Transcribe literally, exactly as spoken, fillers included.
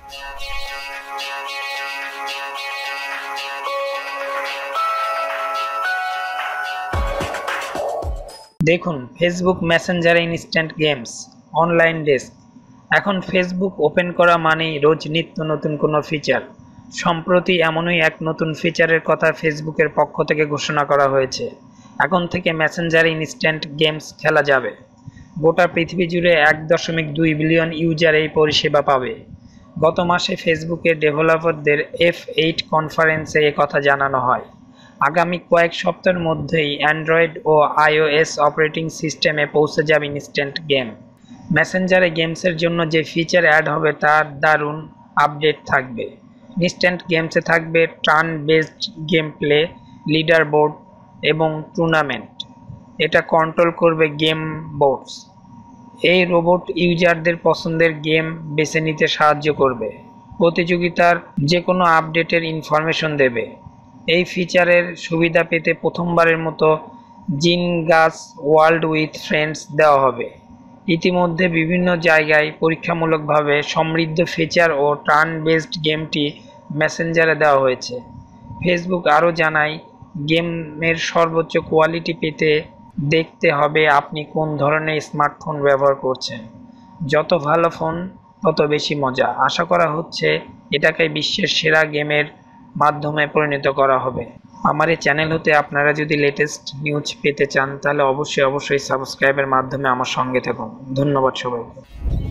দেখুন ফেসবুক মেসেঞ্জারে instant games online desk. এখন ফেসবুক ওপেন করা মানেই রোজ নিত্য নতুন কোনো ফিচার। সম্প্রতি এমনই এক নতুন ফিচারের কথা ফেসবুকের পক্ষ থেকে ঘোষণা করা হয়েছে। এখন থেকে মেসেঞ্জারে ইনস্ট্যান্ট গেমস খেলা যাবে। গোটা পৃথিবী জুড়ে এক দশমিক দুই বিলিয়ন ইউজার এই পরিষেবা পাবে। গত মাসে ফেসবুকের ডেভেলপারদের এফ এইট কনফারেন্সে একথা জানানো হয়। আগামী কয়েক সপ্তাহের মধ্যেই অ্যান্ড্রয়েড ও আইওএস অপারেটিং সিস্টেমে পৌঁছে যাবে ইনস্ট্যান্ট গেম। মেসেঞ্জারে গেমসের জন্য যে ফিচার অ্যাড হবে তার দারুণ আপডেট থাকবে। ইনস্ট্যান্ট গেমসে থাকবে turn based game play, leader board এবং টুর্নামেন্ট। এটা কন্ট্রোল করবে গেম বোর্ডস। এই রোবট ইউজারদের পছন্দের গেম বেছে নিতে সাহায্য করবে, প্রতিযোগিতার যে কোনো আপডেটের ইনফরমেশন দেবে। এই ফিচারের সুবিধা পেতে প্রথমবারের মতো জিনগাস ওয়ার্ল্ড উইথ ফ্রেন্ডস দেওয়া হবে। ইতিমধ্যে বিভিন্ন জায়গায় পরীক্ষামূলকভাবে সমৃদ্ধ ফিচার ও টার্ন বেসড গেমটি মেসেঞ্জারে দেওয়া হয়েছে। ফেসবুক আরও জানায়, গেমের সর্বোচ্চ কোয়ালিটি পেতে দেখতে হবে আপনি কোন ধরনের স্মার্টফোন ব্যবহার করছেন। যত ভালো ফোন তত বেশি মজা। আশা করা হচ্ছে এটাকে বিশ্বের সেরা গেমের মাধ্যমে পরিণত করা হবে। আমার এই চ্যানেল হতে আপনারা যদি লেটেস্ট নিউজ পেতে চান তাহলে অবশ্যই অবশ্যই সাবস্ক্রাইবের মাধ্যমে আমার সঙ্গে থাকুন। ধন্যবাদ সবাইকে।